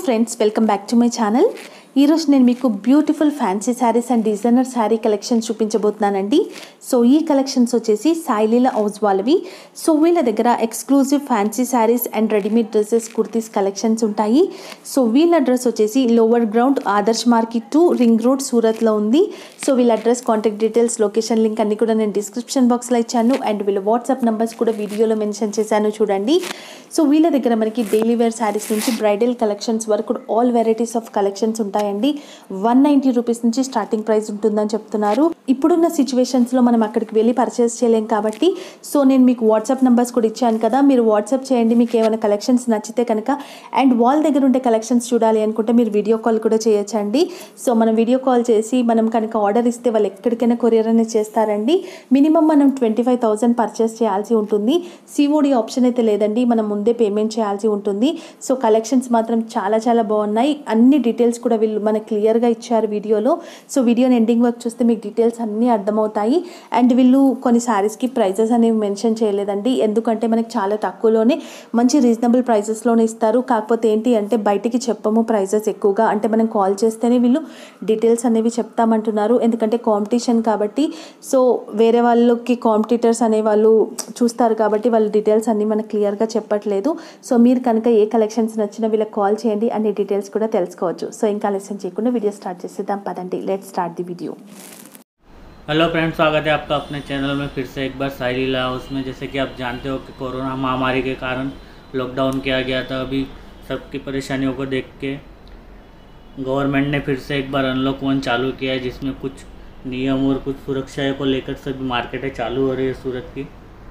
Friends, welcome back to my channel. ఈరోజు నేను మీకు beautiful fancy saris and designer sari collections చూపించబోతున్నానండి. సో ఈ కలెక్షన్స్ వచ్చేసి సాయి లీలా హౌస్ వాళ్ళవి. సో వీళ్ళ దగ్గర exclusive fancy saris and readymade dresses, kurtis collections ఉంటాయి. సో వీళ్ళ అడ్రస్ వచ్చేసి lower ground, Adarsh market 2, ring road, సూరత్లో ఉంది. సో వీళ్ళ address, contact details, location link అన్ని కూడా నేను డిస్క్రిప్షన్ బాక్స్లో ఇచ్చాను. అండ్ వీళ్ళ వాట్సాప్ నెంబర్స్ కూడా వీడియోలో మెన్షన్ చేశాను, చూడండి. సో వీళ్ళ దగ్గర మనకి డైలీ వేర్ శారీస్ నుంచి బ్రైడల్ కలెక్షన్స్ వరకు ఆల్ వెరైటీస్ ఆఫ్ కలెక్షన్స్ ఉంటాయండి. 190 రూపీస్ నుంచి స్టార్టింగ్ ప్రైస్ ఉంటుందని చెప్తున్నారు. ఇప్పుడున్న సిచ్యువేషన్స్లో మనం అక్కడికి వెళ్ళి పర్చేస్ చేయలేం కాబట్టి సో నేను మీకు వాట్సాప్ నెంబర్స్ కూడా ఇచ్చాను కదా, మీరు వాట్సాప్ చేయండి. మీకు ఏమైనా కలెక్షన్స్ నచ్చితే కనుక, అండ్ వాళ్ళ దగ్గర ఉండే కలెక్షన్స్ చూడాలి అనుకుంటే మీరు వీడియో కాల్ కూడా చేయొచ్చండి. సో మనం వీడియో కాల్ చేసి మనం కనుక ఆర్డర్ ఇస్తే వాళ్ళు ఎక్కడికైనా కొరియర్ అనేది చేస్తారండి. మినిమం మనం 25,000 పర్చేస్ చేయాల్సి ఉంటుంది. సిఓడి ఆప్షన్ అయితే లేదండి, మనం ముందే పేమెంట్ చేయాల్సి ఉంటుంది. సో కలెక్షన్స్ మాత్రం చాలా చాలా బాగున్నాయి. అన్ని డీటెయిల్స్ కూడా వీళ్ళు మనకు క్లియర్గా ఇచ్చారు వీడియోలో. సో వీడియోని ఎండింగ్ వరకు చూస్తే మీకు డీటెయిల్స్ అన్నీ అర్థమవుతాయి. అండ్ వీళ్ళు కొన్ని శారీస్కి ప్రైజెస్ అనేవి మెన్షన్ చేయలేదండి, ఎందుకంటే మనకి చాలా తక్కువలోనే మంచి రీజనబుల్ ప్రైజెస్లోనే ఇస్తారు. కాకపోతే ఏంటి అంటే బయటికి చెప్పము ప్రైజెస్ ఎక్కువగా, అంటే మనం కాల్ చేస్తేనే వీళ్ళు డీటెయిల్స్ అనేవి చెప్తామంటున్నారు. ఎందుకంటే కాంపిటీషన్ కాబట్టి, సో వేరే వాళ్ళకి కాంపిటీటర్స్ అనే వాళ్ళు చూస్తారు కాబట్టి వాళ్ళ డీటెయిల్స్ అన్నీ మనకు క్లియర్గా చెప్పట్లేదు. సో మీరు కనుక ఏ కలెక్షన్స్ నచ్చినా వీళ్ళకి కాల్ చేయండి, అన్ని డీటెయిల్స్ కూడా తెలుసుకోవచ్చు. సో ఇంకా ఆలస్యం చేయకుండా वीडियो स्टार्ट చేసేద్దాం పదండి. Let's start the video. Hello friends, स्वागत है आपका अपने चैनल में फिर से एक बार साई लीला हाउस में। जैसे कि आप जानते हो कि कोरोना महामारी के कारण लॉकडाउन किया गया था। अभी सबकी परेशानियों को देख के गवर्नमेंट ने फिर से एक बार अनलॉक 1 चालू किया है, जिसमें कुछ नियम और कुछ सुरक्षा को लेकर सभी मार्केटें चालू हो रही है सूरत की।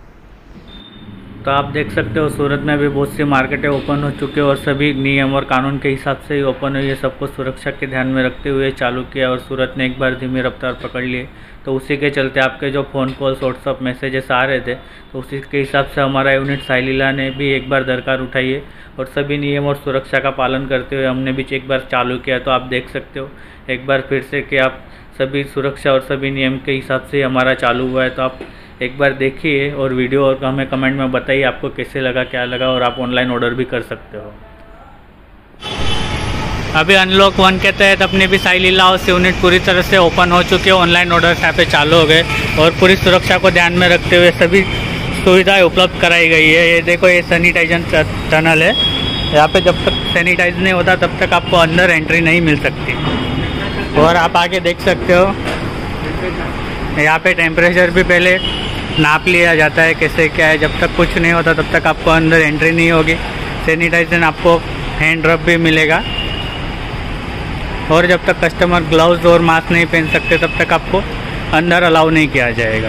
तो आप देख सकते हो सूरत में भी बहुत सी मार्केटें ओपन हो चुके हैं और सभी नियम और कानून के हिसाब से ही ओपन हुई है। सबको सुरक्षा के ध्यान में रखते हुए चालू किया और सूरत ने एक बार धीमी रफ्तार पकड़ लिए। तो उसी के चलते आपके जो फ़ोन कॉल्स, व्हाट्सअप मैसेजेस आ रहे थे, तो उसी के हिसाब से हमारा यूनिट साई लीला ने भी एक बार दरकार उठाई है और सभी नियम और सुरक्षा का पालन करते हुए हमने भी एक बार चालू किया। तो आप देख सकते हो एक बार फिर से कि आप सभी सुरक्षा और सभी नियम के हिसाब से हमारा चालू हुआ है। तो आप एक बार देखिए और वीडियो और हमें कमेंट में बताइए आपको कैसे लगा, क्या लगा, और आप ऑनलाइन ऑर्डर भी कर सकते हो। अभी अनलॉक 1 के तहत अपनी भी साई लीला हाउस यूनिट पूरी तरह से ओपन हो चुके हैं। ऑनलाइन ऑर्डर यहाँ पे चालू हो गए और पूरी सुरक्षा को ध्यान में रखते हुए सभी सुविधाएं उपलब्ध कराई गई है। ये देखो, ये सैनिटाइजर टनल है। यहाँ पे जब तक सैनिटाइज नहीं होता तब तक आपको अंदर एंट्री नहीं मिल सकती। और आप आगे देख सकते हो यहाँ पे टेम्परेचर भी पहले नाप लिया जाता है, कैसे क्या है। जब तक कुछ नहीं होता तब तक आपको अंदर एंट्री नहीं होगी। सैनिटाइजर आपको हैंड रब भी मिलेगा और जब तक कस्टमर ग्लव्स और मास्क नहीं पहन सकते तब तक आपको अंदर अलाउ नहीं किया जाएगा।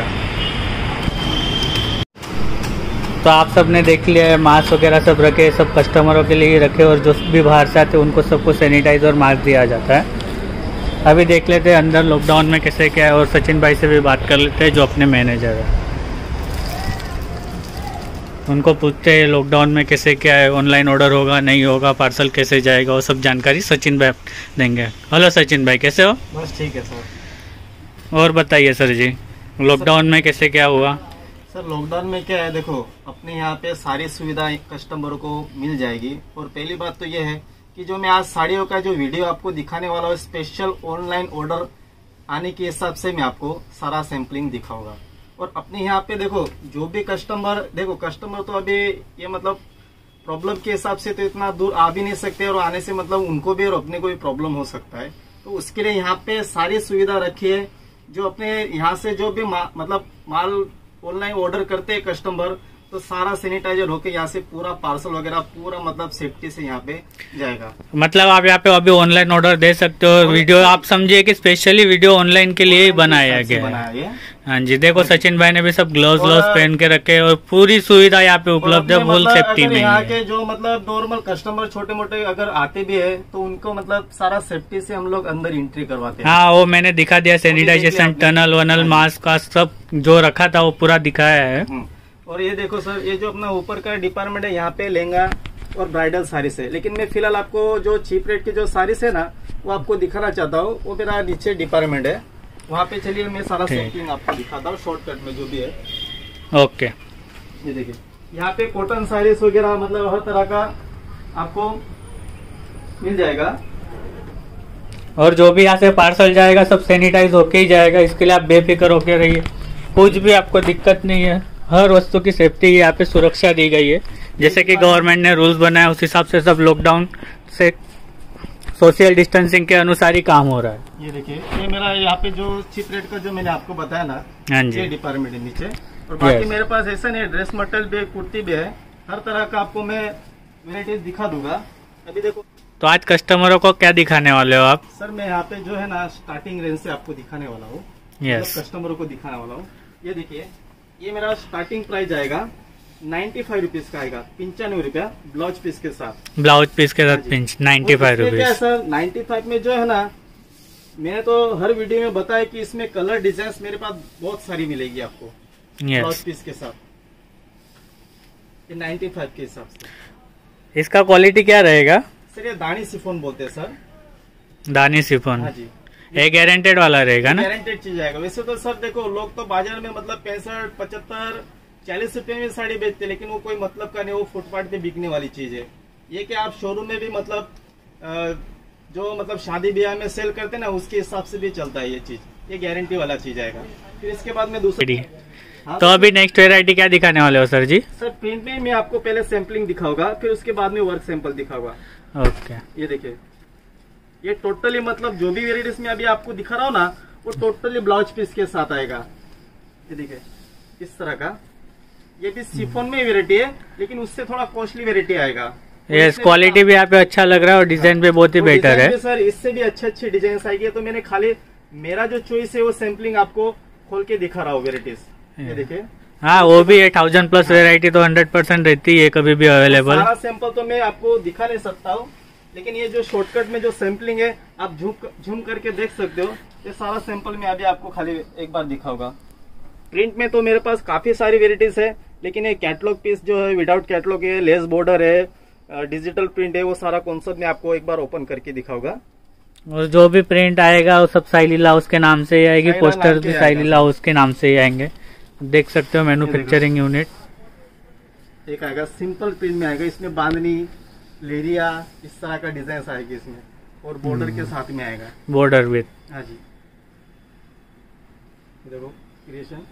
तो आप सब ने देख लिया है, मास्क वगैरह सब रखे, सब कस्टमरों के लिए रखे और जो भी बाहर से आते हैं उनको सबको सैनिटाइज और मास्क दिया जाता है। अभी देख लेते हैं अंदर लॉकडाउन में कैसे क्या है और सचिन भाई से भी बात कर लेते हैं जो अपने मैनेजर है। उनको पूछते हैं लॉकडाउन में कैसे क्या है, ऑनलाइन ऑर्डर होगा नहीं होगा, पार्सल कैसे जाएगा, वो सब जानकारी सचिन भाई देंगे। हेलो सचिन भाई, कैसे हो? बस ठीक है सर। और बताइए सर जी, लॉकडाउन में कैसे क्या हुआ? सर लॉकडाउन में क्या है, देखो अपने यहाँ पे सारी सुविधाएं कस्टमरों को मिल जाएगी। और पहली बात तो ये है कि जो मैं आज साड़ियों का जो वीडियो आपको दिखाने वाला हूँ, स्पेशल ऑनलाइन ऑर्डर आने के हिसाब से मैं आपको सारा सैम्पलिंग दिखाऊंगा। और अपने यहाँ पे देखो जो भी कस्टमर, देखो कस्टमर तो अभी ये मतलब प्रॉब्लम के हिसाब से तो इतना दूर आ भी नहीं सकते और आने से मतलब उनको भी और अपने को भी प्रॉब्लम हो सकता है। तो उसके लिए यहाँ पे सारी सुविधा रखी है। जो अपने यहाँ से जो भी मतलब माल ऑनलाइन ऑर्डर करते हैं कस्टमर, तो सारा सैनिटाइजर होके यहाँ से पूरा पार्सल वगैरह पूरा मतलब सेफ्टी से यहाँ पे जाएगा। मतलब आप यहाँ पे अभी ऑनलाइन ऑर्डर दे सकते हो। वीडियो आप समझिए कि स्पेशली वीडियो ऑनलाइन के लिए ही बनाया गया है। हाँ जी, देखो सचिन भाई ने भी सब ग्लव्स पहन के रखे और पूरी सुविधा यहाँ पे उपलब्ध है, फुल सेफ्टी में। यहाँ के जो मतलब नॉर्मल कस्टमर छोटे मोटे अगर आते भी है तो उनको मतलब सारा सेफ्टी से हम लोग अंदर एंट्री करवाते हैं। हाँ, वो मैंने दिखा दिया, सैनिटाइजेशन टनल वनल मास्क का सब जो रखा था वो पूरा दिखाया है। और ये देखो सर, ये जो अपना ऊपर का डिपार्टमेंट है, यहाँ पे लहंगा और ब्राइडल साड़ीज है। लेकिन मैं फिलहाल आपको जो चीप रेट की जो साड़ीज है ना वो आपको दिखाना चाहता हूँ। वो मेरा नीचे डिपार्टमेंट है, वहाँ पे चलिए मैं सारा सैम्पलिंग आपको दिखाता हूँ शॉर्टकट में जो भी है। ओके, ये देखिए यहाँ पे कॉटन साड़ीज वगैरह मतलब हर तरह का आपको मिल जाएगा। और जो भी यहाँ से पार्सल जाएगा सब सैनिटाइज होके ही जाएगा, इसके लिए आप बेफिक्र होके रहिए, कुछ भी आपको दिक्कत नहीं है। हर वस्तु की सेफ्टी यहाँ पे सुरक्षा दी गई है, जैसे कि गवर्नमेंट ने रूल्स बनाया उस हिसाब से सब लॉकडाउन से सोशल डिस्टेंसिंग के अनुसार ही काम हो रहा है। ये देखिए, ये मेरा यहाँ पे जो चीप रेट का जो मैंने आपको बताया ना, हाँ जी, ये डिपार्टमेंट है नीचे। और बाकी Yes. मेरे पास ऐसा नहीं है, ड्रेस मटेरियल भी, कुर्ती भी है, हर तरह का आपको मैं वेराइटीज दिखा दूंगा। अभी देखो, तो आज कस्टमरों को क्या दिखाने वाले हो आप? सर मैं यहाँ पे जो है ना स्टार्टिंग रेंज से आपको दिखाने वाला हूँ, यस, कस्टमरों को दिखाने वाला हूँ। ये देखिए, ये मेरा स्टार्टिंग प्राइस आएगा 95 रुपीज का आएगा, 95 रुपया ब्लाउज पीस के साथ। ब्लाउज पीस के साथ पिंच 95 क्या है रुपीज। सर, 95 में जो है ना, मैंने तो हर वीडियो में बताया कि इसमें कलर डिजाइन मेरे पास बहुत सारी मिलेगी आपको ब्लाउज यस, पीस के साथ। ये 95 के हिसाब से। इसका क्वालिटी क्या रहेगा? सर ये दानी सिफोन बोलते हैं सर। दानी सिफोन, हाँ जी, ये गारंटेड वाला रहेगा ना? गारंटेड चीज आएगा। वैसे तो सर देखो, लोग तो बाजार में मतलब 65, 75, 40 रुपए में साड़ी बेचते हैं, लेकिन वो कोई मतलब का नहीं, वो फुटपाथ पे बिकने वाली चीज है। ये कि आप शोरूम में भी मतलब जो मतलब शादी ब्याह में सेल करते हैं ना, उसके हिसाब से भी चलता है ये चीज। ये गारंटी वाला चीज आएगा। फिर इसके बाद में दूसरी, हाँ, तो अभी नेक्स्ट वेराइटी क्या दिखाने वाले हो सर जी? सर प्रिंट में मैं आपको पहले सैम्पलिंग दिखाऊंगा, फिर उसके बाद में वर्क सैंपल दिखाऊंगा। ओके, ये देखिए, ये टोटली मतलब जो भी वेराइटीज में अभी आपको दिखा रहा हूँ ना, वो टोटली ब्लाउज पीस के साथ आएगा। ये देखिए, इस तरह का। ये भी सिफोन में वेराइटी है, लेकिन उससे थोड़ा कॉस्टली वेराइटी आएगा। यस, क्वालिटी भी यहाँ पे अच्छा लग रहा है और डिजाइन भी बहुत ही और बेटर डिजाइन है। भी सर इससे भी अच्छे डिजाइन आएगी। तो मैंने खाली मेरा जो चॉइस है वो सैम्पलिंग आपको खोल के दिखा रहा हूँ वेराइटीज। ये देखिए, हाँ, वो भी है 1000+ वेराइटी तो 100% रहती है कभी भी अवेलेबल। सारा सैंपल तो मैं आपको दिखा नहीं सकता हूँ, लेकिन ये जो शॉर्टकट में जो सैम्पलिंग है आप झूम करके देख सकते हो। ये सारा सैंपल मैं अभी आपको खाली एक बार दिखाऊंगा। प्रिंट में तो मेरे पास काफी सारी वेराइटीज है, लेकिन ये कैटलॉग पीस जो है विदाउट कैटलॉग है, लेस बॉर्डर है, डिजिटल प्रिंट है, वो सारा कॉन्सेप्ट मैं आपको एक बार ओपन करके दिखाऊंगा। और जो भी प्रिंट आएगा वो सब साइलीला हाउस के नाम से ही आएगी, साइलीला पोस्टर नाम के भी आएगा। साइलीला हाउस के नाम से ही आएंगे। देख सकते हो मैन्युफैक्चरिंग यूनिट। एक आएगा सिंपल प्रिंट में आएगा, इसमें बांधनी, लेरिया, इस तरह का डिजाइन आएगी इसमें, और बॉर्डर के साथ में आएगा। बॉर्डर विथ, हाँ जी, देखो क्रिएशन।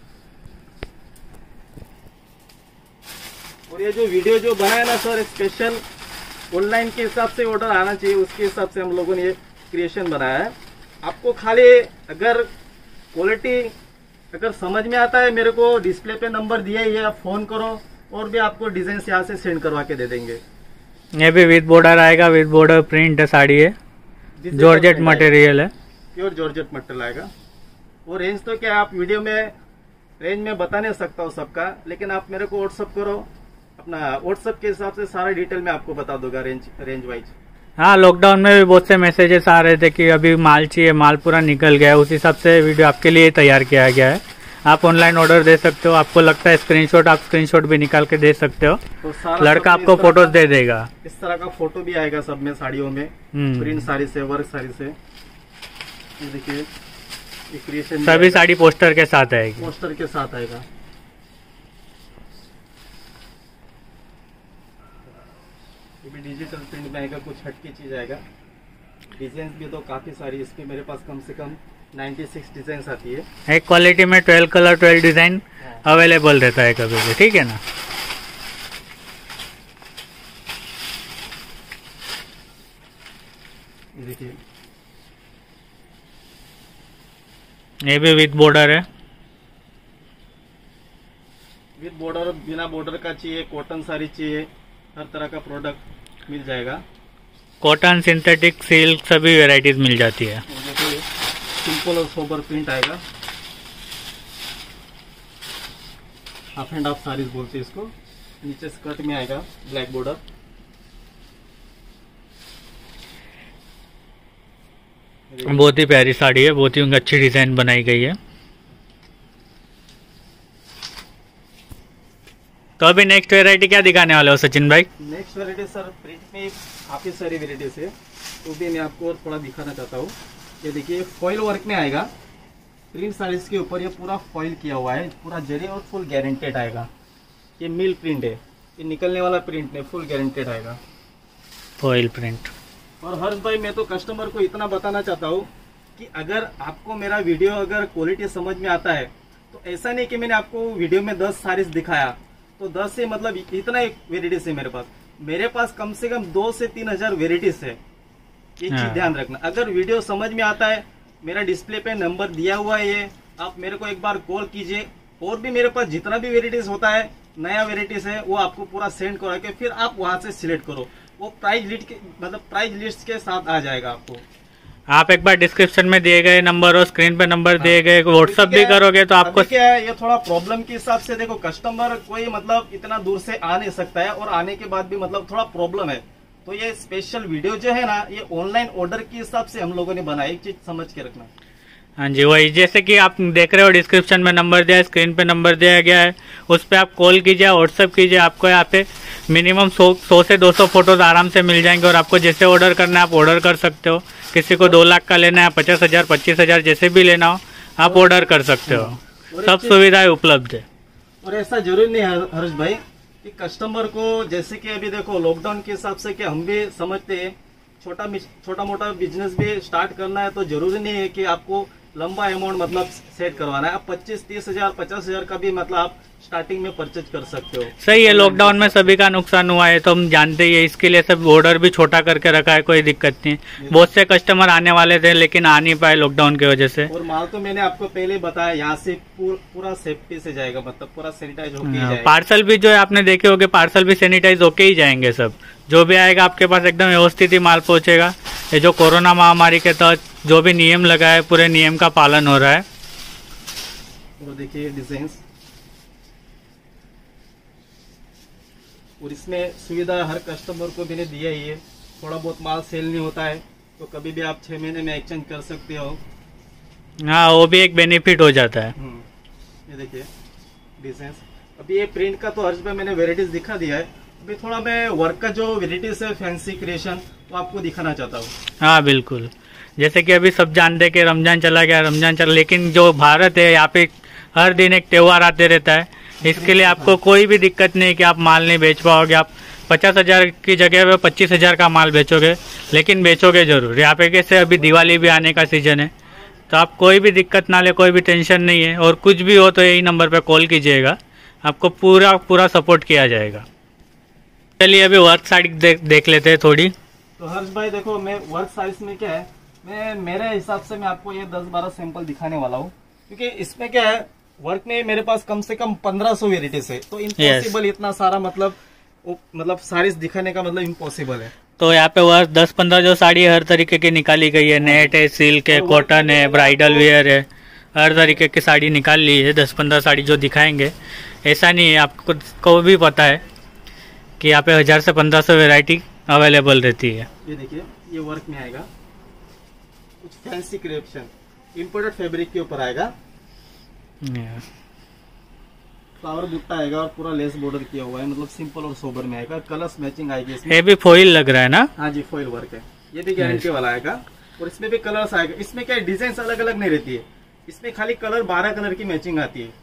और ये जो वीडियो जो बनाया ना सर, स्पेशल ऑनलाइन के हिसाब से ऑर्डर आना चाहिए, उसके हिसाब से हम लोगों ने ये क्रिएशन बनाया है। आपको खाली अगर क्वालिटी अगर समझ में आता है, मेरे को डिस्प्ले पे नंबर दिया ही है, आप फोन करो और भी आपको डिजाइन यहाँ से सेंड करवा के दे देंगे। ये भी विद बॉर्डर आएगा, विद बॉर्डर प्रिंट साड़ी है, जॉर्जेट मटेरियल है, प्योर जॉर्जेट मटेरियल आएगा। और रेंज तो क्या आप वीडियो में रेंज में बता नहीं सकता हूँ सबका, लेकिन आप मेरे को व्हाट्सअप करो, अपना व्हाट्सअप के हिसाब से सारा डिटेल में आपको बता दूंगा रेंज वाइज। हाँ, लॉकडाउन में भी बहुत से मैसेजेस आ रहे थे कि अभी माल चाहिए, माल पूरा निकल गया है, उस हिसाब से वीडियो आपके लिए तैयार किया गया है। आप ऑनलाइन ऑर्डर दे सकते हो, आपको लगता है स्क्रीनशॉट, आप स्क्रीनशॉट भी निकाल के दे सकते हो, तो सारा लड़का सब आपको इस तरह फोटोज का- दे देगा। इस तरह का फोटो भी आएगा सब में, साड़ियों में, प्रिंट साड़ी से, वर्क साड़ी से। ये देखिए, ये क्रिएशन सभी साड़ी पोस्टर के साथ आएगी। पोस्टर के साथ आएगा। ये भी डिजिटल प्रिंट में आएगा, कुछ हटके चीज आएगा। डिजाइन भी तो काफी सारी इसमें मेरे पास कम से कम 96 डिजाइन आती है। एक क्वालिटी में 12 कलर 12 डिजाइन अवेलेबल रहता है कभी भी, ठीक है ना। ये देखिए, ये भी विद बॉर्डर है, विद बॉर्डर, बिना बॉर्डर का चाहिए, कॉटन साड़ी चाहिए, हर तरह का प्रोडक्ट मिल जाएगा। कॉटन, सिंथेटिक, सिल्क सभी वेराइटीज मिल जाती है। और देखिए, सिंपल और सोबर प्रिंट आएगा। हाफ एंड हाफ साड़ीज बोलते हैं इसको। नीचे स्कर्ट में आएगा ब्लैक बॉर्डर। बहुत ही प्यारी साड़ी है, बहुत ही अच्छी डिजाइन बनाई गई है। तो अभी नेक्स्ट वेराइटी क्या दिखाने वाले हो सचिन भाई? नेक्स्ट वेराइटी सर, प्रिंट में काफी सारी वेराइटीज है, तो भी मैं आपको और थोड़ा दिखाना चाहता हूँ। ये देखिए, फॉइल वर्क में आएगा, प्रिंट साड़ीज के ऊपर ये पूरा फॉइल किया हुआ है, पूरा जरी और फुल गारंटेड आएगा। ये मिल प्रिंट है, ये निकलने वाला प्रिंट नहीं, फुल गारंटेड आएगा। फॉइल प्रिंट, और हर्ष भाई मैं तो कस्टमर को इतना बताना चाहता हूँ कि अगर आपको मेरा वीडियो अगर क्वालिटी समझ में आता है तो ऐसा नहीं कि मैंने आपको वीडियो में 10 साड़ीज दिखाया तो 10 से मतलब इतना एक वेराइटीज है मेरे पास कम से कम 2 से 3 हजार वेराइटीज है। ये चीज ध्यान रखना। अगर वीडियो समझ में आता है, मेरा डिस्प्ले पे नंबर दिया हुआ है, ये आप मेरे को एक बार कॉल कीजिए। और भी मेरे पास जितना भी वेराइटीज होता है, नया वेराइटीज है, वो आपको पूरा सेंड करा के फिर आप वहां से सिलेक्ट करो। वो प्राइस लिस्ट के मतलब प्राइस लिस्ट के साथ आ जाएगा आपको। आप एक बार डिस्क्रिप्शन में दिए गए नंबर और स्क्रीन पे नंबर दिए गए व्हाट्सएप भी करोगे तो आपको क्या है, ये थोड़ा प्रॉब्लम के हिसाब से देखो, कस्टमर कोई मतलब इतना दूर से आ नहीं सकता है और आने के बाद भी मतलब थोड़ा प्रॉब्लम है। तो ये स्पेशल वीडियो जो है ना, ये ऑनलाइन ऑर्डर के हिसाब से हम लोगों ने बनाया। एक चीज समझ के रखना। हाँ जी, वही जैसे कि आप देख रहे हो डिस्क्रिप्शन में नंबर दिया है, स्क्रीन पे नंबर दिया गया है, उस पर आप कॉल कीजिए, व्हाट्सएप कीजिए। आपको यहाँ पे मिनिमम 100 से 200 फोटोज आराम से मिल जाएंगे और आपको जैसे ऑर्डर करना है आप ऑर्डर कर सकते हो। किसी को 2 लाख का लेना है, 50,000 25,000 जैसे भी लेना हो आप ऑर्डर कर सकते हो। सब सुविधाएं उपलब्ध है। और ऐसा जरूरी नहीं है हर्ष भाई कि कस्टमर को, जैसे कि अभी देखो लॉकडाउन के हिसाब से कि हम भी समझते हैं छोटा मोटा बिजनेस भी स्टार्ट करना है तो जरूरी नहीं है कि आपको लंबा अमाउंट मतलब सेट करवाना है। आप 25-30 हजार 50 हजार का भी मतलब आप स्टार्टिंग में परचेज कर सकते हो। सही है, लॉकडाउन में सभी का नुकसान हुआ है तो हम जानते ही है, इसके लिए सब ऑर्डर भी छोटा करके रखा है, कोई दिक्कत नहीं। बहुत से कस्टमर आने वाले थे लेकिन आ नहीं पाए लॉकडाउन की वजह से। और माल तो मैंने आपको पहले बताया, यहाँ से पूरा सेफ्टी से जाएगा, मतलब पूरा सैनिटाइज होके जाएगा। पार्सल भी जो है आपने देखे होंगे, पार्सल भी सैनिटाइज होके ही जाएंगे। सब जो भी आएगा आपके पास एकदम व्यवस्थित ही माल पहुंचेगा। ये जो कोरोना महामारी के तहत जो भी नियम लगा है, पूरे नियम का पालन हो रहा है। और देखिए डिजाइन, और इसमें सुविधा हर कस्टमर को मैंने दिया ही है। थोड़ा बहुत माल सेल नहीं होता है तो कभी भी आप 6 महीने में एक्सचेंज कर सकते हो। हाँ, वो भी एक बेनिफिट हो जाता है। ये देखिए डिजाइन। अभी ये प्रिंट का तो हर्ष भाई मैंने वेराइटीज दिखा दिया है। अभी थोड़ा मैं वर्क का जो वेराइटीज है, फैंसी क्रिएशन, वो आपको दिखाना चाहता हूँ। हाँ बिल्कुल, जैसे कि अभी सब जानते हैं कि रमजान चला गया, लेकिन जो भारत है यहाँ पे हर दिन एक त्योहार आते रहता है। इसके लिए आपको कोई भी दिक्कत नहीं कि आप माल नहीं बेच पाओगे। आप 50,000 की जगह पे 25,000 का माल बेचोगे, लेकिन बेचोगे जरूर। यहाँ पे कैसे अभी दिवाली भी आने का सीजन है तो आप कोई भी दिक्कत ना ले, कोई भी टेंशन नहीं है। और कुछ भी हो तो यही नंबर पे कॉल कीजिएगा, आपको पूरा सपोर्ट किया जाएगा। चलिए अभी वर्क साइड देख लेते हैं थोड़ी। तो हर्ष भाई देखो, मैं वर्क साइज में क्या है, मैं मेरे हिसाब से मैं आपको ये 10-12 सैंपल दिखाने वाला हूँ, क्योंकि इसमें क्या है, वर्क में मेरे पास कम से कम 1500 वेराइटीज है। तो इम्पॉसिबल इतना सारा मतलब साड़ीज दिखाने का मतलब इम्पॉसिबल है। तो यहाँ पे वर्क 10-15 जो साड़ी हर तरीके की निकाली गई है। नेट है, सिल्क है, कॉटन है, ब्राइडल वेयर है, हर तरीके की साड़ी निकाल ली है। 10-15 साड़ी जो दिखाएंगे, ऐसा नहीं है, आपको भी पता है कि यहाँ पे 1000 से 1500 वेराइटी अवेलेबल रहती है। ये देखिए, ये वर्क में आएगा कुछ फैंसी क्रिएशन, इम्पोर्टेड फैब्रिक के ऊपर आएगा। फ्लावर बुट्टा आएगा और पूरा लेस बॉर्डर किया हुआ है, मतलब सिंपल और सोबर में आएगा। कलर्स मैचिंग आएगी इसमें। ये भी फॉइल लग रहा है ना? हाँ जी, फॉइल वर्क है। ये भी गारंटी वाला आएगा और इसमें भी कलर्स आएगा। इसमें क्या डिजाइन अलग अलग नहीं रहती है, इसमें खाली कलर 12 कलर की मैचिंग आती है।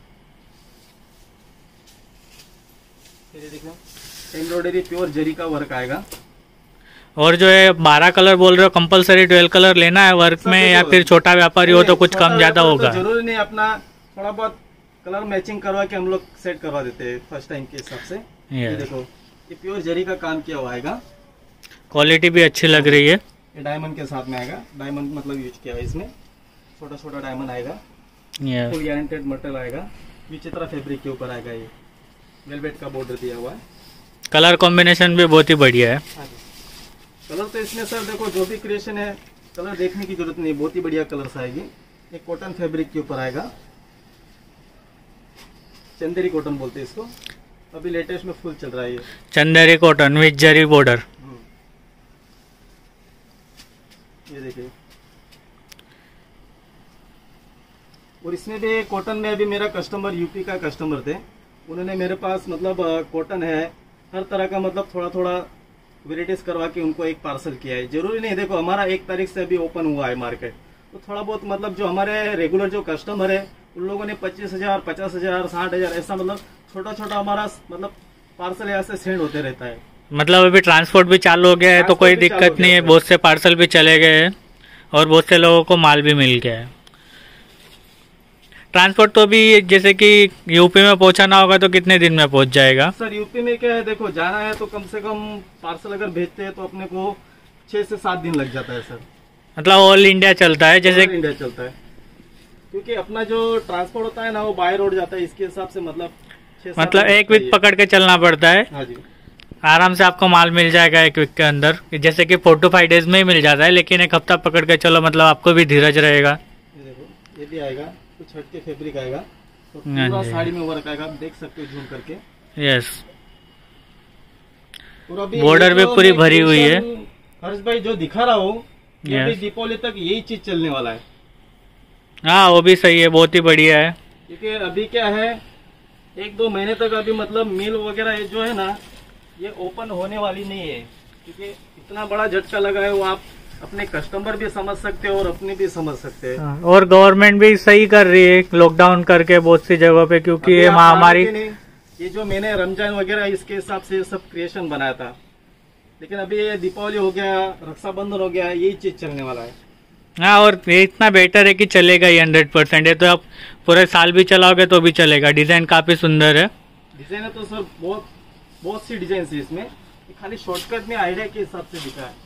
देखो, एम्ब्रॉयडरी प्योर जरी का वर्क आएगा। और जो है 12 कलर बोल रहे हो, कंपलसरी 12 कलर लेना है वर्क में, या फिर छोटा व्यापारी हो तो कुछ कम ज्यादा होगा? जरूरी नहीं, अपना थोड़ा बहुत कलर मैचिंग करवा के हम लोग सेट करवा देते हैं फर्स्ट टाइम के हिसाब से। ये देखो, ये प्योर जरी का काम किया हुआ आएगा। क्वालिटी भी अच्छी लग रही है। ये डायमंड के साथ में आएगा। डायमंड मतलब यूज किया है इसमें, छोटा छोटा डायमंड आएगा। फुल गारंटेड मटेरियल आएगा। विचित्रा फैब्रिक के ऊपर आएगा। ये वेलवेट का बॉर्डर दिया हुआ है। कलर कॉम्बिनेशन भी बहुत ही बढ़िया है। कलर तो इसमें सर देखो, जो भी क्रिएशन है कलर देखने की जरूरत नहीं, बहुत ही बढ़िया कलर्स आएगी। ये कॉटन फैब्रिक के ऊपर आएगा। चंदेरी कॉटन बोलते हैं इसको, अभी लेटेस्ट में फुल चल रहा है ये Chanderi cotton with zari border. ये देखिए, और इसमें भी कॉटन में अभी मेरा कस्टमर यूपी का कस्टमर थे, उन्होंने मेरे पास मतलब कॉटन है हर तरह का, मतलब थोड़ा थोड़ा वेराइटीज करवा के उनको एक पार्सल किया है। जरूरी नहीं, देखो हमारा 1 तारीख से अभी ओपन हुआ है मार्केट, तो थोड़ा बहुत मतलब जो हमारे रेगुलर जो कस्टमर है उन लोगों ने 25,000 50,000 60,000 ऐसा मतलब छोटा छोटा हमारा मतलब पार्सल यहाँ से सेंड होते रहता है। मतलब अभी ट्रांसपोर्ट भी चालू हो गया है तो कोई ट्रांसपोर्ट भी दिक्कत चालू हो नहीं है, गया है। बहुत से पार्सल भी चले गए हैं और बहुत से लोगों को माल भी मिल गया है। ट्रांसपोर्ट तो भी जैसे कि यूपी में पहुंचाना होगा तो कितने दिन में पहुंच जाएगा? सर यूपी में क्या है, देखो जाना है तो कम से कम पार्सल अगर भेजते हैं तो अपने को 6 से 7 दिन लग जाता है सर। मतलब ऑल इंडिया चलता है जैसे? ऑल इंडिया चलता है, क्योंकि अपना जो ट्रांसपोर्ट होता है ना वो बाय रोड जाता है, इसके हिसाब से मतलब 6-7 मतलब दिन एक वीक चाहिए। पकड़ के चलना पड़ता है। हाँ जी। आराम से आपको माल मिल जाएगा एक वीक के अंदर, जैसे कि 4 to 5 डेज में ही मिल जाता है, लेकिन एक हफ्ता पकड़ के चलो, मतलब आपको भी धीरज रहेगा। ये देखो, ये भी आएगा, कुछ हटके फैब्रिक आएगा, तो हाँ पूरा जी। साड़ी में वर्क आएगा, आप देख सकते हो जूम करके। यस, और अभी बॉर्डर ये भी जो पूरी मैं भरी हुई है। हर्ष भाई जो दिखा रहा हूँ, ये Yes. अभी दीपावली तक यही चीज चलने वाला है, हाँ वो भी सही है, बहुत ही बढ़िया है। क्योंकि अभी क्या है 1-2 महीने तक अभी मतलब मिल वगैरह ये जो है ना ये ओपन होने वाली नहीं है, क्योंकि इतना बड़ा झटका लगा है, वो आप अपने कस्टमर भी समझ सकते हो और अपने भी समझ सकते हैं। और गवर्नमेंट भी सही कर रही है लॉकडाउन करके बहुत सी जगहों पे, क्योंकि अभी ये आप महामारी। मानोगे नहीं, ये जो मैंने रमजान वगैरह इसके हिसाब से सब क्रिएशन बनाया था, लेकिन अभी ये दीपावली हो गया, रक्षाबंधन हो गया, यही चीज चलने वाला है। हाँ, और ये इतना बेटर है कि चलेगा ही 100%। ये तो आप पूरे साल भी चलाओगे तो भी चलेगा। डिजाइन काफी सुंदर है। डिजाइन है तो सर बहुत सी डिजाइन है इसमें, ये खाली शॉर्टकट में आइडिया के हिसाब से दिखा है।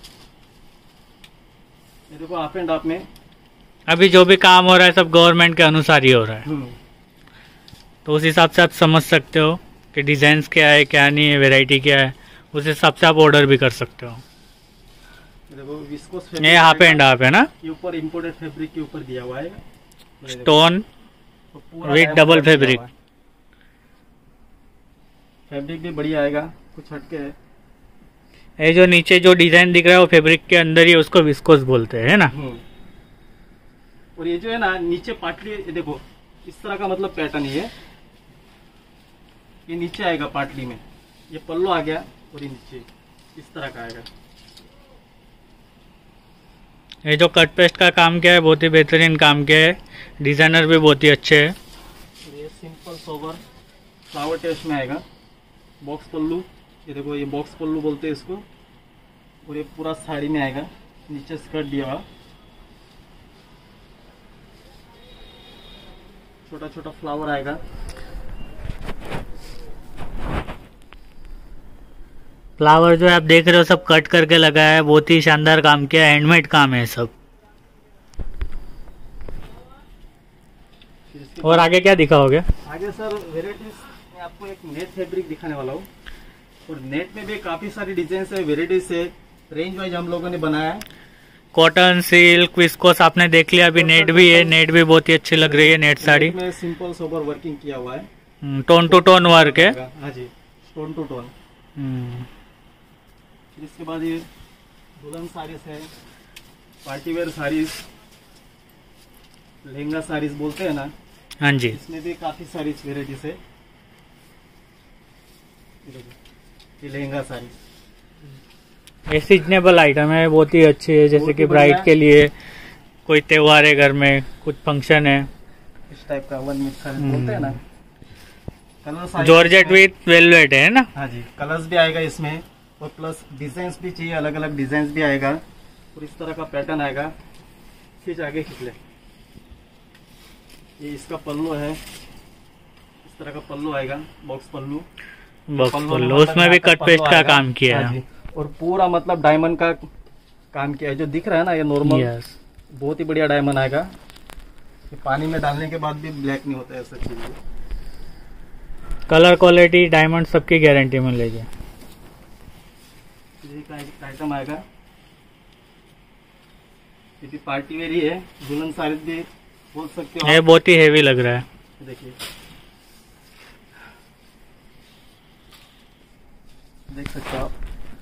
ये देखो हाफ एंड हाफ में। अभी जो भी काम हो रहा है सब गवर्नमेंट के अनुसार ही हो रहा है, तो उस हिसाब से आप समझ सकते हो कि डिजाइन क्या है क्या नहीं है, वेराइटी क्या है, उस हिसाब से आप ऑर्डर भी कर सकते हो। ये देखो विस्कोस ये हाफ एंड हाफ है ना, के ऊपर इम्पोर्टेड फैब्रिक के ऊपर दिया हुआ है स्टोन तो पूरा विद diamond डबल दिया फैब्रिक। हुआ है। फैब्रिक भी बढ़िया आएगा, कुछ हटके है। ये जो नीचे जो डिजाइन दिख रहा है वो फैब्रिक के अंदर ही, उसको विस्कोस बोलते हैं ना। और ये जो है ना नीचे पाटली, ये देखो इस तरह का मतलब पैटर्न है, ये नीचे आएगा पाटली में, ये पल्लो आ गया और ये नीचे इस तरह का आएगा। ये जो कट पेस्ट का काम किया है बहुत ही बेहतरीन काम किया है, डिजाइनर भी बहुत ही अच्छे है। और ये सिंपल सोबर फ्लावर टेस्ट में आएगा, बॉक्स पल्लू, ये देखो ये बॉक्स पल्लू बोलते हैं इसको, और ये पूरा साड़ी में आएगा, नीचे स्कर्ट दिया हुआ, छोटा छोटा फ्लावर आएगा। फ्लावर जो है आप देख रहे हो सब कट करके लगाया है, बहुत ही शानदार काम किया है, हैंडमेड काम है सब। फिर इसके और आगे क्या दिखाओगे? आगे सर वेराइटीज में आपको एक नेट फैब्रिक दिखाने वाला हूँ, और नेट में भी काफी सारी डिजाइन है, वेराइटीज है, रेंज वाइज हम लोगों ने बनाया है। कॉटन, सिल्क, विस्कोस आपने देख लिया, अभी नेट भी है, नेट भी बहुत ही अच्छी लग रही है नेट साड़ी। नेट में सिंपल सोबर वर्किंग किया हुआ है, टोन टू टोन वर्क है। हाँ जी, टोन टू टोन। फिर इसके बाद ये दुल्हन साड़ीज है, पार्टीवेयर साड़ीज, लहंगा साड़ीज बोलते हैं ना, हाँ जी, इसमें भी काफी सारी वेराइटीज है। ये देखो, ये लहंगा साड़ीज ये सीजनेबल आइटम है, बहुत ही अच्छी है, जैसे बहुत कि ही बढ़िया। ब्राइड के लिए, कोई त्योहार है घर में, कुछ फंक्शन है। इस टाइप का वन मिक्स साड़ीज बोलते हैं ना। कलर साड़ीज जॉर्जेट इसमें- विथ वेलवेट है ना। हाँ जी, कलर्स भी आएगा इसमें, और प्लस डिजाइन भी चाहिए, अलग अलग डिजाइन भी आएगा, और इस तरह का पैटर्न आएगा। खींच आगे खींच ले, ये इसका पल्लू है, इस तरह का पल्लू आएगा, बॉक्स पल्लू। बॉक्स पल्लू पल्लू, मतलब उसमें भी यहाँ तक कट पेस्ट पल्लू का आएगा। काम किया हाँ है। जी, और पूरा मतलब डायमंड का काम किया है, जो दिख रहा है ना ये नॉर्मल, यस, बहुत ही बढ़िया डायमंड आएगा। ये पानी में डालने के बाद भी ब्लैक नहीं होता है, ऐसा चीज। कलर, क्वालिटी, डायमंड सबकी गारंटी मिलेगी। ये का एक आइटम आएगा, ये भी पार्टी वेयर ही है, दुल्हन साड़ी भी बोल सकते हो ये आप। बहुत ही हेवी लग रहा है। देखिए, देख सकते हो आप,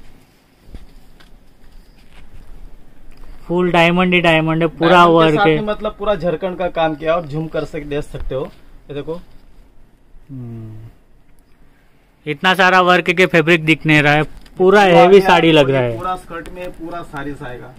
फुल डायमंड ही डायमंड है, पूरा डायमंड के वर्क साथ है। में मतलब पूरा झरकंड का काम किया, आप झूम कर सकते, देख सकते हो। ये देखो, इतना सारा वर्क के फैब्रिक दिख नहीं रहा है, पूरा पूरा हेवी आगे साड़ी आपको लग रहा ये है। पूरा स्कर्ट में पूरा साड़ी आएगा।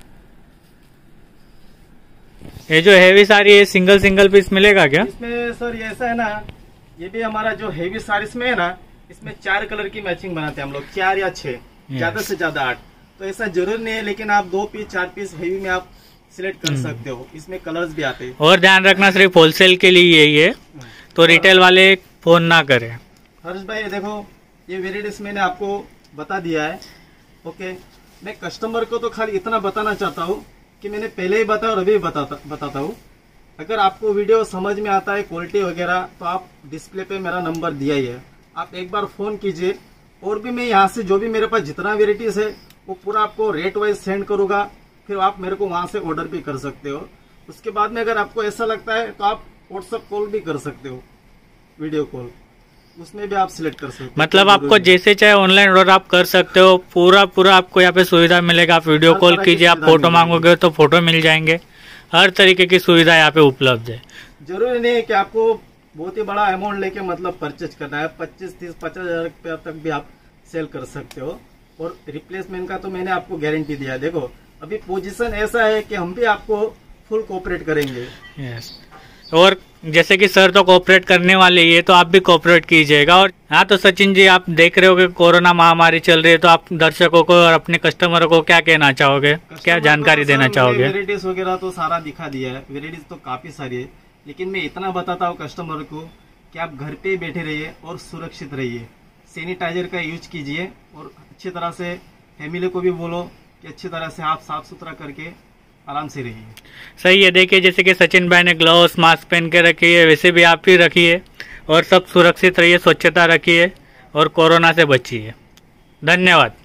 ये जो हेवी साड़ी है, सिंगल सिंगल पीस मिलेगा क्या? इसमें सर ये ऐसा है ना, ये भी हमारा जो हेवी साड़ीज में है ना, इसमें 4 कलर की मैचिंग बनाते हैं हम लोग, 4 या 6। ज्यादा से ज्यादा 8। तो ऐसा जरूर नहीं है, लेकिन आप 2 पीस 4 पीस हैवी में आप सिलेक्ट कर सकते हो। इसमें कलर्स भी आते हैं। और ध्यान रखना सिर्फ होलसेल के लिए यही है, तो रिटेल वाले फोन ना करें। हर्ष भाई देखो, ये वेराइटीज मैंने आपको बता दिया है। ओके, मैं कस्टमर को तो खाली इतना बताना चाहता हूँ कि मैंने पहले ही बताया और अभी बताता हूँ। अगर आपको वीडियो समझ में आता है क्वालिटी वगैरह, तो आप डिस्प्ले पे मेरा नंबर दिया ही है, आप एक बार फोन कीजिए। और भी मैं यहाँ से जो भी मेरे पास जितना वेराइटीज है वो पूरा आपको रेट वाइज सेंड करूंगा, फिर आप मेरे को वहां से ऑर्डर भी कर सकते हो। उसके बाद में अगर आपको ऐसा लगता है तो आप व्हाट्सएप कॉल भी कर सकते हो, वीडियो कॉल, उसमें भी आप सिलेक्ट कर सकते हो। मतलब आपको जैसे चाहे ऑनलाइन ऑर्डर आप कर सकते हो, पूरा आपको यहाँ पे सुविधा मिलेगा। आप वीडियो कॉल कीजिए, आप फोटो मांगोगे तो फोटो मिल जाएंगे, हर तरीके की सुविधा यहाँ पे उपलब्ध है। जरूरी नहीं है कि आपको बहुत ही बड़ा अमाउंट लेके मतलब परचेज करना है। 25, 30, 50,000 रुपया तक भी आप सेल कर सकते हो। और रिप्लेसमेंट का तो मैंने आपको गारंटी दिया है। देखो अभी पोजीशन ऐसा है कि हम भी आपको फुल कोऑपरेट करेंगे। यस, और जैसे कि सर तो कोऑपरेट करने वाले ही है, तो आप भी कोऑपरेट कीजिएगा। और हाँ, तो सचिन जी आप देख रहे हो कि कोरोना महामारी चल रही है, तो आप दर्शकों को और अपने कस्टमरों को क्या कहना चाहोगे, क्या जानकारी देना चाहोगे? वेराइटीज वगैरह तो सारा दिखा दिया है, वेराइटीज तो काफी सारी है, लेकिन मैं इतना बताता हूँ कस्टमर को कि आप घर पे बैठे रहिए और सुरक्षित रहिए। सैनिटाइजर का यूज कीजिए और अच्छी तरह से फैमिली को भी बोलो कि अच्छी तरह से आप साफ सुथरा करके आराम से रहिए। सही है। देखिए जैसे कि सचिन भाई ने ग्लव्स मास्क पहन के रखी है, वैसे भी आप भी रखिए और सब सुरक्षित रहिए, स्वच्छता रखिए और कोरोना से बचिए। धन्यवाद।